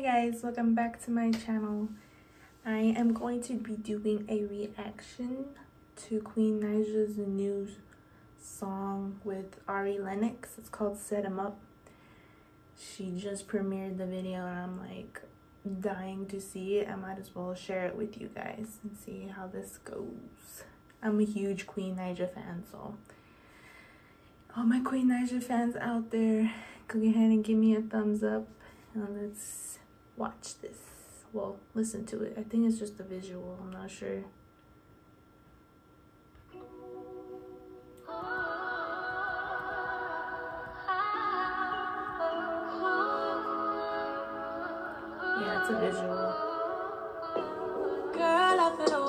guys, welcome back to my channel. I am going to be doing a reaction to Queen Naija's new song with Lennox. It's called Set 'Em Up. She just premiered the video and I'm like dying to see it. I might as well share it with you guys and see how this goes. I'm a huge Queen Naija fan, so all my Queen Naija fans out there, go ahead and give me a thumbs up and let's watch this. Well, listen to it. I think it's just a visual, I'm not sure. Yeah, it's a visual. Girl, I feel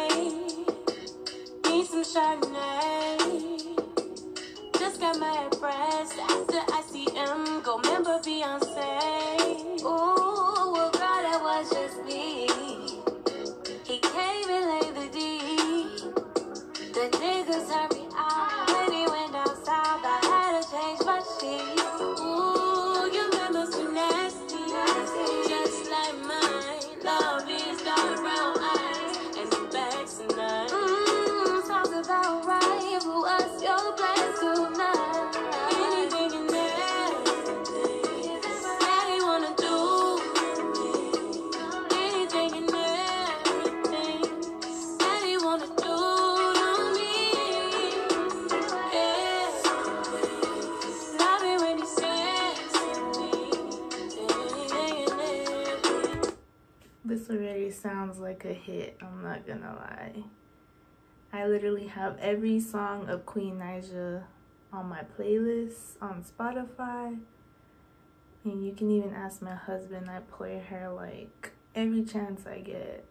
away. Need some Chardonnay. Just got my breast after ICM. Go remember Beyonce. Ooh, well, girl, that was just me. He came and laid the D. The niggas hurt me out when he went down south. I had to change my sheets. Ooh, your memories too nasty, just like mine. Love is dark brown eyes and the back tonight. Sounds about right for us. Your place tonight. Anything and everything that he wanna do. Anything and everything that he wanna do to me. Yeah. Love it when he says to me. Anything and everything. This already sounds like a hit, I'm not gonna lie. I literally have every song of Queen Naija on my playlist on Spotify. And you can even ask my husband, I play her like every chance I get.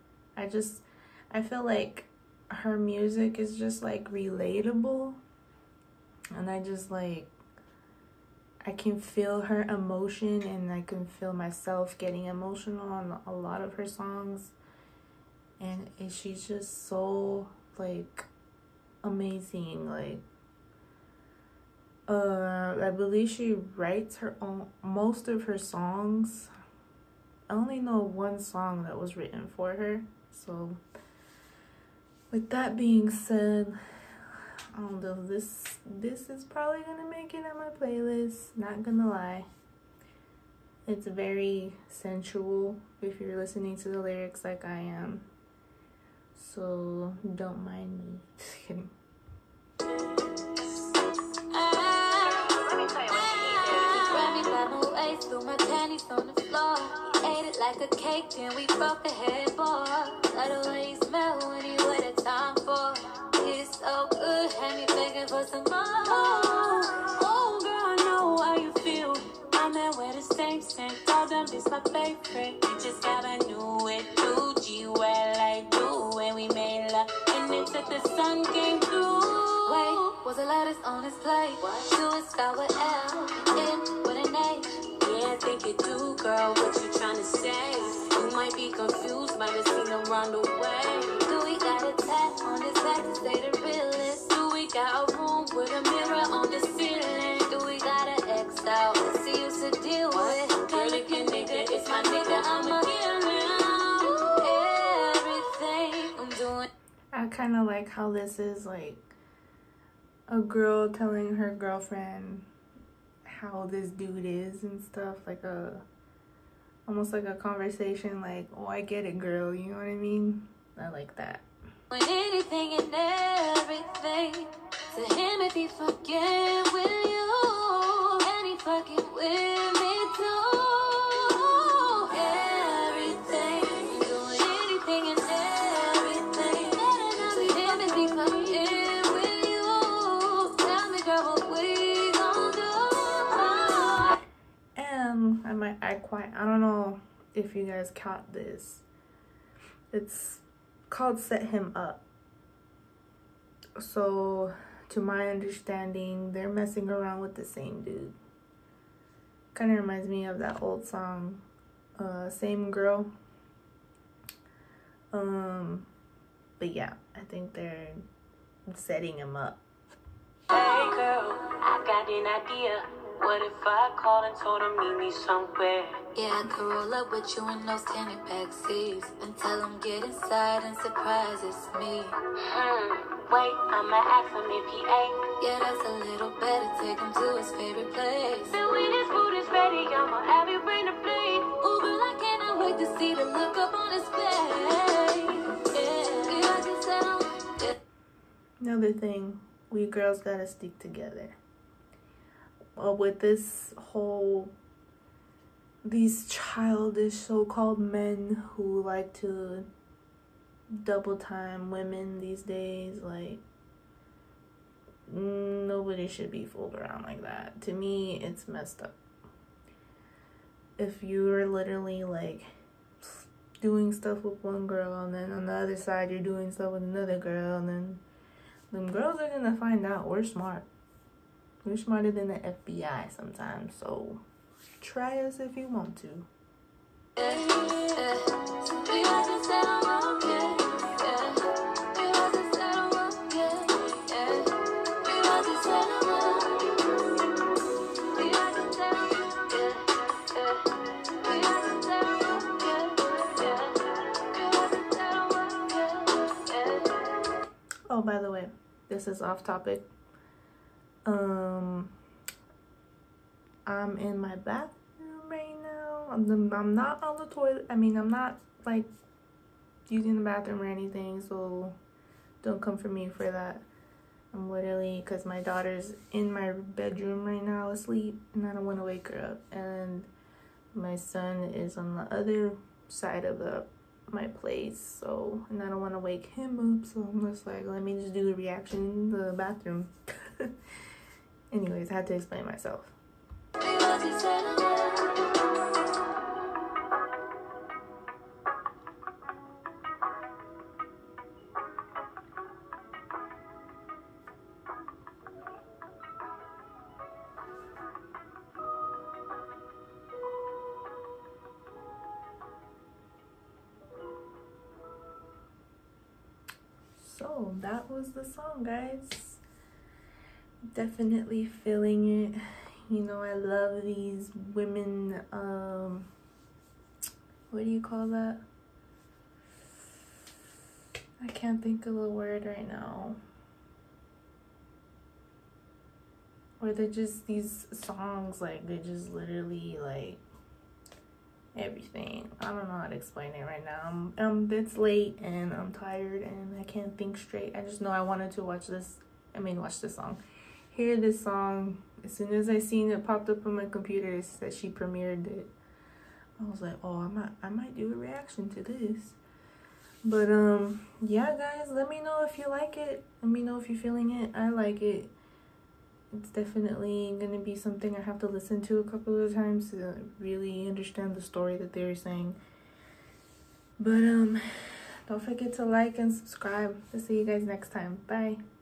I feel like her music is just like relatable. And I can feel her emotion and I can feel myself getting emotional on a lot of her songs. And she's just so like amazing. Like I believe she writes her own most of her songs. I only know one song that was written for her. So with that being said, I don't know, this is probably gonna make it on my playlist, not gonna lie. It's very sensual if you're listening to the lyrics like I am. So don't mind me. Just kidding. Let me tell you what she did. Grab me by my waist, threw my panties on the floor. Ate it like a cake, then we broke the headboard. Like the way you smell when you wait a time for. It's so good, had me begging for some more. Oh, girl, I know how you feel. I'm at where the same, told them this my favorite. You just gotta know it, do G well I do. When we made love, and it said the sun came through. Wait, was the letters on his plate? Do it start with L, N with an A. Yeah, I think you do, girl, what you tryna say? You might be confused, might have seen him run away. Do we got a tap on his back to say the realest? Do we got a room with a mirror on the ceiling? Do we got an X out? See you to deal with. Girl, if your nigga, it's my nigga, I'ma kill him. Everything I'm doing. I kind of like how this is like a girl telling her girlfriend how this dude is and stuff, like almost like a conversation, like, oh, I get it, girl, you know what I mean? I like that. When anything and everything to him, if he fucking with you, and he fucking with me too. Everything, doing anything and everything to him, if he fucking with you. Tell me, girl, what we gon' do? And I don't know if you guys caught this. It's called Set Him Up. So to my understanding, they're messing around with the same dude. Kind of reminds me of that old song, Same Girl. But yeah, I think they're setting him up. Hey girl, I got an idea. What if I called and told him meet me somewhere? Yeah, I could roll up with you in those candy back seats and tell him get inside and surprise it's me. Wait, I'ma ask him if he ate. Yeah, that's a little better. Take him to his favorite place. And when his food is ready, I'ma have you bring the plate. Ooh, girl, I cannot wait to see the look up on his face. Yeah, I just said Another thing, we girls gotta stick together. Well, with this whole, these childish so-called men who like to double time women these days, like, nobody should be fooled around like that. To me, it's messed up. If you're literally like doing stuff with one girl and then on the other side you're doing stuff with another girl, and then them girls are gonna find out. We're smart. We're smarter than the FBI sometimes, so try us if you want to. Oh, by the way, this is off topic. I'm in my bathroom right now. I'm not on the toilet. I mean, I'm not like using the bathroom or anything, so don't come for me for that. I'm literally, because my daughter's in my bedroom right now asleep, and I don't want to wake her up. And my son is on the other side of my place, so, and I don't want to wake him up, so I'm just like, let me just do a reaction in the bathroom. Anyways, I had to explain myself. So that was the song, guys. Definitely feeling it. You know, I love these women, what do you call that? I can't think of the word right now. Or they're just these songs, like, they're just literally like everything. I don't know how to explain it right now. It's late and I'm tired and I can't think straight. I just know I wanted to watch this song. Hear this song. As soon as I seen it popped up on my computer, it said she premiered it. I was like, oh, I might do a reaction to this. But yeah, guys, let me know if you like it. Let me know if you're feeling it. I like it. It's definitely gonna be something I have to listen to a couple of times to really understand the story that they were saying. But don't forget to like and subscribe. I'll see you guys next time. Bye.